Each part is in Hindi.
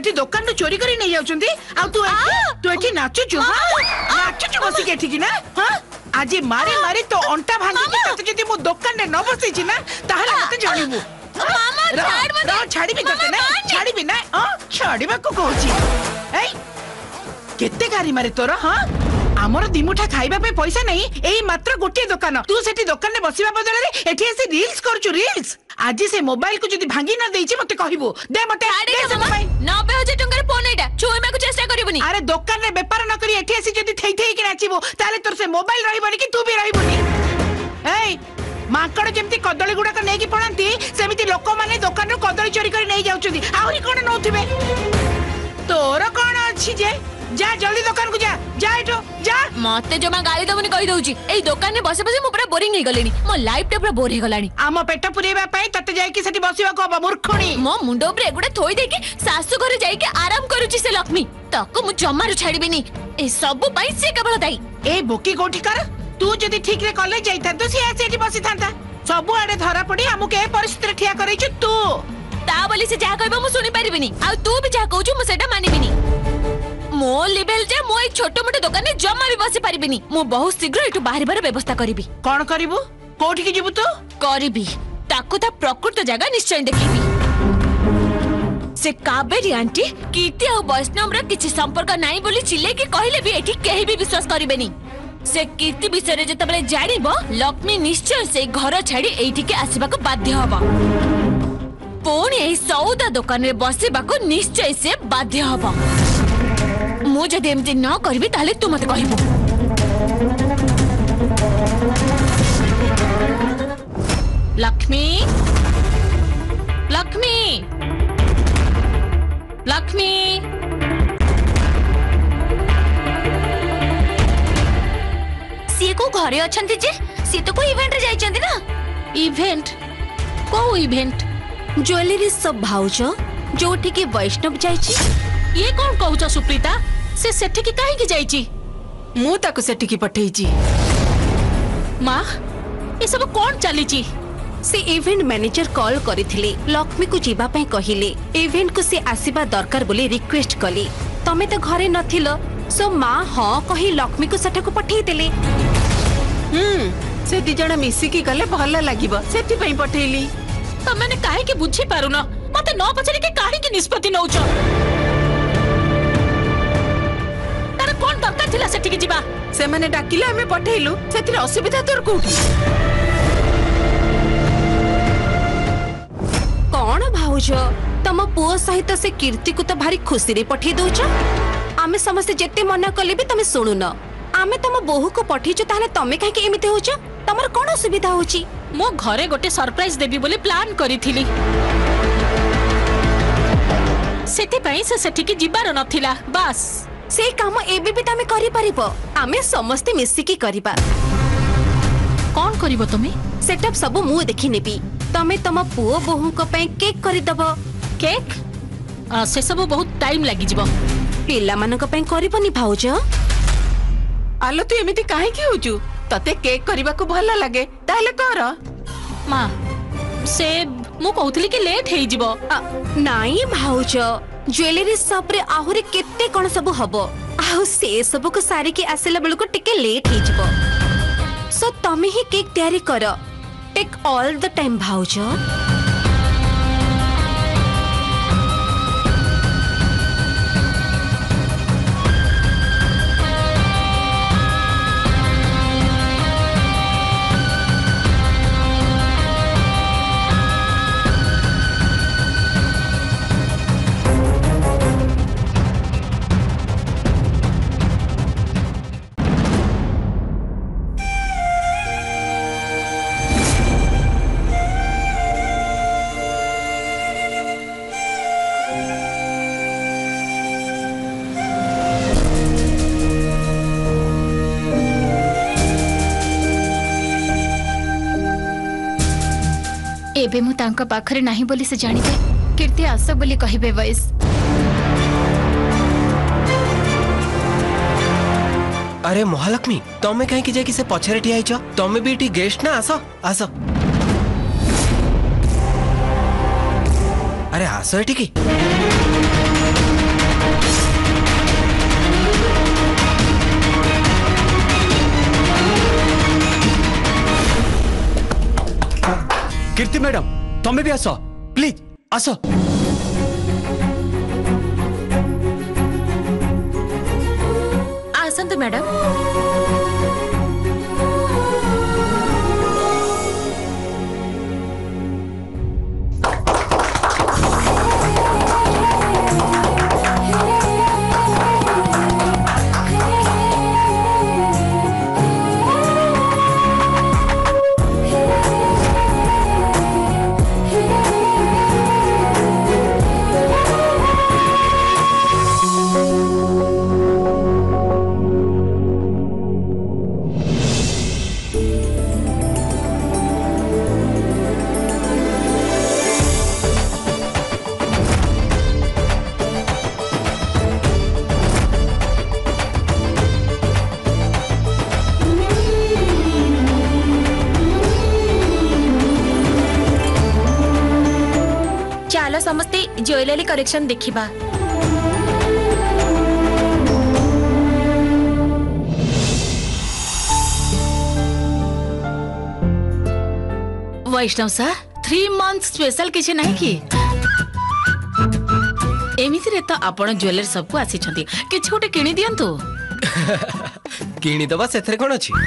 एठी दुकान नु चोरी करी नहीं जाउछंती आ तू एठी नाचुछु नाचुछु बसी के एठी कि ना हां आज मारे मारे तो अंटा भांगी के तते जदी मो दुकान रे न बसी छी ना ताहले मते जानिबु मामा छाड़ी भी तते ना छाड़ी भी ना छाड़ीबा को कहूची ए केते गारी मारे तोर हां आमर दिमुठा खाइबा पे पैसा नहीं एई मात्र गोटे दुकान तू सेठी दुकान रे बसिबा बदले रे एठी एसे रील्स करछु रील्स आज से मोबाइल को जदी भांगी ना देइछि मते कहबो दे मते 90,000 टंका रे फोन एटा छुइमा को चेष्टा करिबनी अरे दुकान रे व्यापार न करी एठी एसे जदी थई थई के नाचिबो ताले तोर से मोबाइल रहइबनी कि तू भी रहइबनी ए माकड़ जेमती कदली गुडा का नेकी पड़ांती सेमिति लोक माने दुकान रो कदली चोरी करी नै जाउछथि आउरी कोन नउथिबे तोर कोन अछि जे जा जल्दी दुकान को जा एठो जा मते जमा गाली दबनी कहि दउची एई दुकान रे बसे बसे मु पूरा बोरिंग हे गलेनी मो लाइफ टे पूरा बोर हे गलानी आम पेट पुरेबा पई तते जाई कि सेठी बसिबा को मूर्खणी मो मुंडो ऊपर एगुडा थोई दे के सासु घर जाई के आराम करूची से लक्ष्मी तको मु जमारु छाड़ीबिनी ए सब पई से केवल दाई ए बोकी कोठी कर तू जदी ठीक रे कॉलेज जाईता तो से एठी बसी थांता सब आडे धरा पड़ी हमु के परिस्थिति ठिया करैछु तू ता बोली से जा कहबो मु सुनी परिबिनी आ तू भी जा कहूछु मु सेटा मानिबिनी मो लेवल जे मो एक छोटो मोटे दुकान में जमा भी बसी परिबिनी मो बहुत शीघ्र एटू बाहर बाहर व्यवस्था करिबी कोन करिवु कोठी के जिवु तो करिबी ताको ता प्रकृत जगह निश्चय देखिबी से काबेरी आंटी कीर्ति और वैष्णव रा किछि संपर्क नाही बोली चिल्ले के कहले भी एठी केही भी विश्वास करिबेनी से कीर्ति विषय रे जतबले जानिबो लक्ष्मी निश्चय से घर छाड़ी एठी के आसीबा को बाध्य हबो पुणी एही सौदा दुकान रे बसिबा को निश्चय से बाध्य हबो मु जदि एमती न करबी ताले तू मते कहबो लक्ष्मी लक्ष्मी लक्ष्मी सी को घरे अछंती जे सी तो को इवेंट रे जाइचंती ना इवेंट को इवेंट ज्वेलरी सब भाउजो जोठी के वैष्णव जाइची ये कौन कहूछ सुप्रीता से सेठी की काहे की जाइची मु ताको सेठी की पठेईची मां ये सब कौन चलीची से इवेंट मैनेजर कॉल करिथिले लक्ष्मी को जीवा पई कहिले इवेंट को से आसीबा दरकार बोली रिक्वेस्ट कली तमे तो घरे नथिलो सो मां हां कहि लक्ष्मी को सेठा को पठेई देले से दी जण मिसी की गले भल लागिबो सेठी पई पठेईली तमने काहे के बुझी पारुना मते न पछरी के काहे की निष्पत्ति नउचो तार कोन दरकार थिला सेठी के जीवा से माने डाकिले हमें पठेइलु सेतिर असुविधा तोर कोठी कौन भाउज तम पुओ सहित से कीर्ति को तो भारी खुशी रे पठे दउछ आमे समस्त जेते मना कले भी तमे सुनु न आमे तम बोहू को पठीछु ताले तमे काहे के एमिते होछ तमर कोन असुविधा होची मो घरे गोटे सरप्राइज देबी बोली प्लान करिथिली सेति पई से सेठी के जिबार नथिला बस से काम एबे भी तमे करि परिबो आमे समस्त मिसी की करिबा कौन करिवो तमे सेटअप सब मु देखि नेबी तमे तम पुओ बोहू को पई केक करि दबो केक से सब बहुत टाइम लागि जिवो पिल्ला मानक पई करिबोनी भाउज आलो तू एमिति काहे की होचू तते केक करबा को भल लागे ताले कर मां से मु कहउतली कि लेट हेई जिवो नाई भाउज ज्वेलरी शॉप रे आहुरे केते कोन सब हबो आउ से सब को सारी के आसेला बेल को टिके लेट हेई जिवो सो तमे ही केक तैयारी कर टेक ऑल द टाइम भाउज एबे मु तांका पाखरे नाही बोली से जानिबे कीर्ति आस बोली कहिबे वैस अरे महालक्ष्मी तमे कहीं की जाके से पछरे ठिया आइछ तमे भी एठी गेस्ट ना आसो आसो अरे आसो एठी की मैडम तमे भी आस प्लीज आस। आसंतु मैडम। चलो समस्ते ज्वेलरी कलेक्शन देखिबा। वैष्णव सर 3 मंथ स्पेशल किसी नहीं कि एमिति रे तो आपण ज्वेलरी सब को आसी छथि किछ गोटे किनि दियंतु। किणी दबा सेथरे कोन अछि।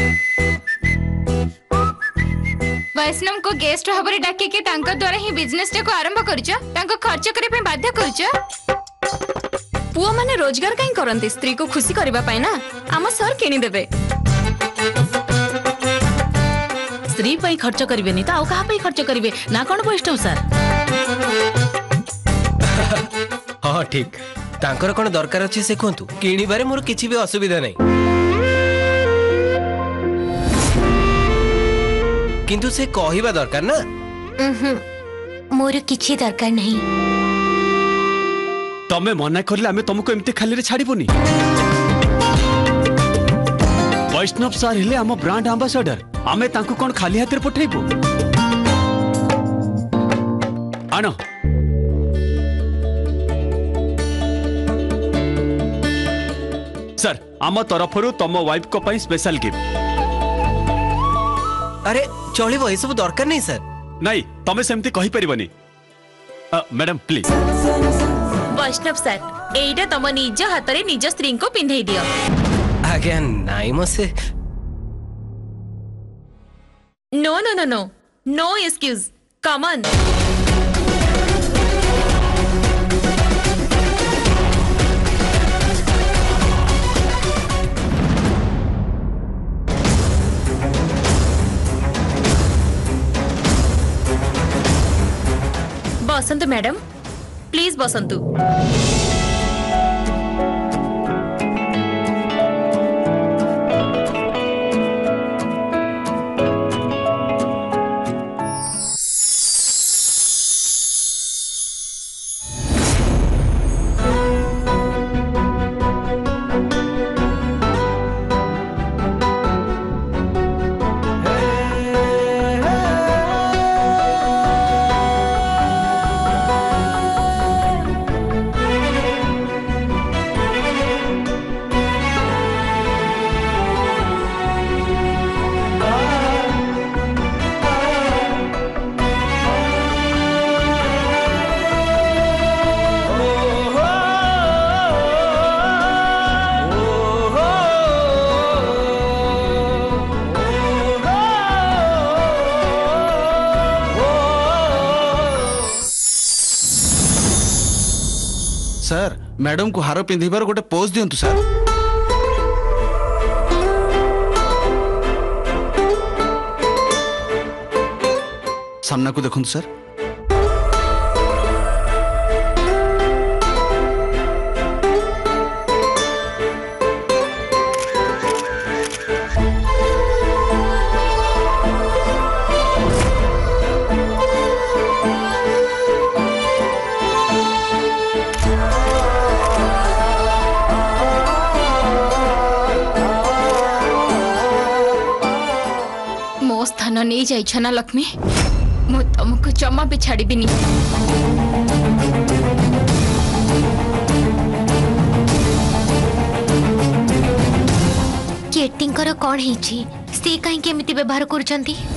वैष्णव को गेस्ट भाବରେ ଡାକିକି ତାଙ୍କ ଦ୍ୱାରା ହିଁ ବିଜନେସ୍ ଟାକୁ ଆରମ୍ଭ କରିଛ ତାଙ୍କୁ ଖର୍ଚ୍ଚ କରିବା ପାଇଁ ବାଧ୍ୟ କରୁଛ। पुआ माने रोजगार कहीं करते स्त्री को खुशी करबा पाए ना आम सर किनी देबे। स्त्री पई खर्च करिवेनी तो आउ कहा पई खर्च करिवे ना कोन वैष्णव सर। हाँ ठीक तांकर कोन दरकार अछि से कहंतु किणी बारे मोर किछि भी असुविधा नहीं। किंतु से कहिबा दरकार ना। मोर किछि दरकार नहीं। तमे मना करले आमे तुमको एमती खाली रे छाड़ीबोनी। वैष्णव सर हेले आम ब्रांड एम्बेसडर आमे तांको कोन खाली हाथ रे पठेइबो। आनो सर आम तरफरु तम वाइफ को पई स्पेशल गिफ्ट। अरे चलिबो ए सब दरकार नहीं सर। नहीं तमे सेमती कहि परिबनी। Madam please. वैष्णव सर एइटा तम निज हाथ रे निज स्त्री को पिंधै दियो। आज्ञा नाइ मसे। No no no no no excuse come on. Basantu madam please Basantu. Sir madam को हार पिंधार गोटे पोज दिंतु सर। सामना को देखु सर। मो स्थान नहीं जाइछ ना लक्ष्मी मु तुमको जमा भी छाड़ीबिनी। केटिंकर कौन है सी कहीं व्यवहार कर